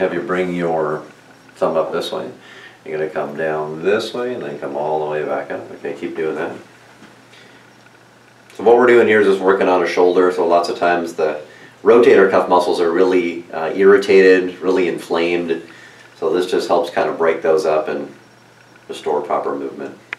have you bring your thumb up this way. You're going to come down this way and then come all the way back up. Okay, keep doing that. So what we're doing here is just working on a shoulder. So lots of times the rotator cuff muscles are really irritated, really inflamed. So this just helps kind of break those up and restore proper movement.